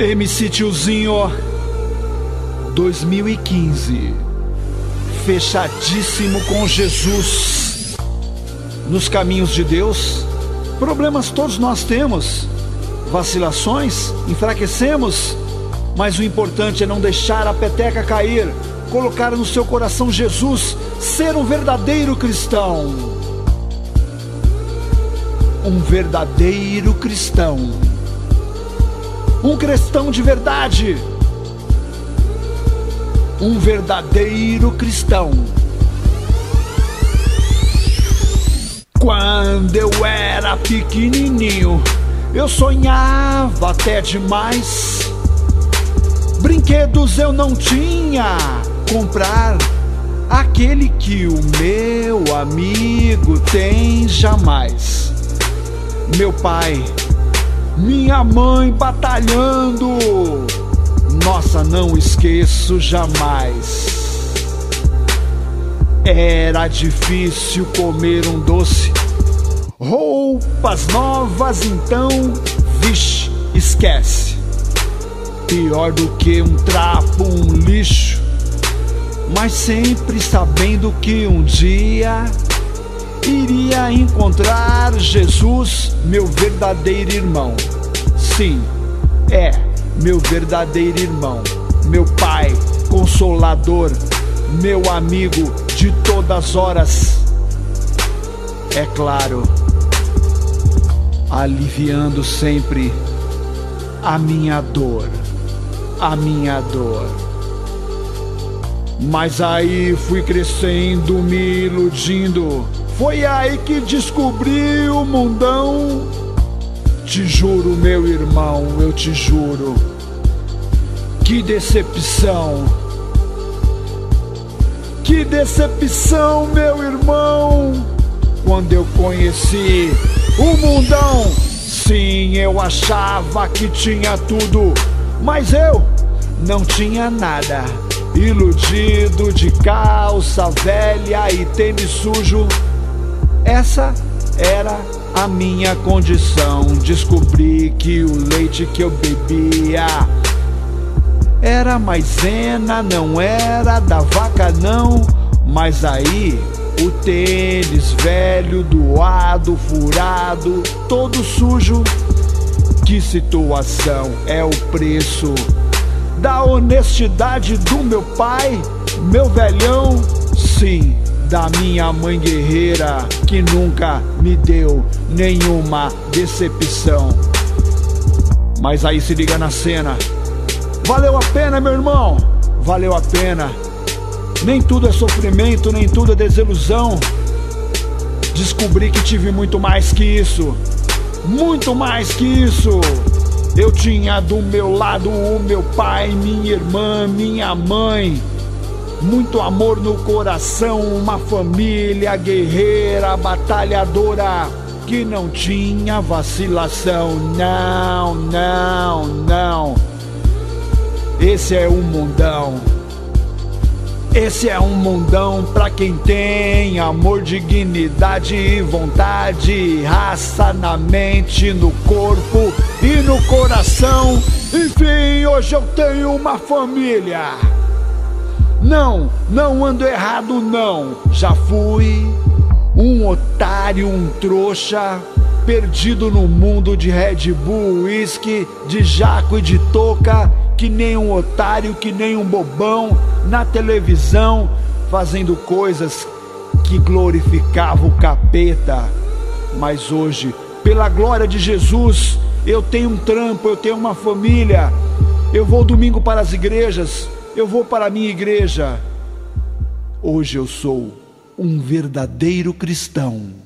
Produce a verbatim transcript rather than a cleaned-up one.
M C Tiozinho, dois mil e quinze, fechadíssimo com Jesus, nos caminhos de Deus. Problemas todos nós temos, vacilações, enfraquecemos, mas o importante é não deixar a peteca cair, colocar no seu coração Jesus, ser um verdadeiro cristão. Um verdadeiro cristão. Um cristão de verdade. Um verdadeiro cristão. Quando eu era pequenininho, eu sonhava até demais. Brinquedos eu não tinha, comprar aquele que o meu amigo tem jamais. Meu pai, minha mãe batalhando, nossa, não esqueço jamais. Era difícil comer um doce, roupas novas, então, vixe, esquece. Pior do que um trapo, um lixo, mas sempre sabendo que um dia iria encontrar Jesus, meu verdadeiro irmão. Sim, é meu verdadeiro irmão, meu pai consolador, meu amigo de todas as horas. É claro, aliviando sempre a minha dor, a minha dor. Mas aí fui crescendo, me iludindo. Foi aí que descobri o mundão. Te juro, meu irmão, eu te juro. Que decepção. Que decepção, meu irmão. Quando eu conheci o mundão. Sim, eu achava que tinha tudo, mas eu não tinha nada. Iludido de calça velha e tênis sujo. Essa era a minha condição. Descobri que o leite que eu bebia era maisena, não era da vaca não. Mas aí o tênis velho, doado, furado, todo sujo. Que situação, é o preço da honestidade do meu pai, meu velhão. Sim, da minha mãe guerreira, que nunca me deu nenhuma decepção. Mas aí se liga na cena. Valeu a pena, meu irmão, valeu a pena. Nem tudo é sofrimento, nem tudo é desilusão. Descobri que tive muito mais que isso, muito mais que isso. Eu tinha do meu lado o meu pai, minha irmã, minha mãe. Muito amor no coração, uma família guerreira, batalhadora, que não tinha vacilação. Não, não, não. Esse é um mundão. Esse é um mundão pra quem tem amor, dignidade e vontade, raça na mente, no corpo e no coração. Enfim, hoje eu tenho uma família. Não, não ando errado não. Já fui um otário, um trouxa, perdido no mundo de Red Bull, whisky, de jaco e de touca. Que nem um otário, que nem um bobão, na televisão, fazendo coisas que glorificavam o capeta. Mas hoje, pela glória de Jesus, eu tenho um trampo, eu tenho uma família. Eu vou domingo para as igrejas, eu vou para a minha igreja. Hoje eu sou um verdadeiro cristão.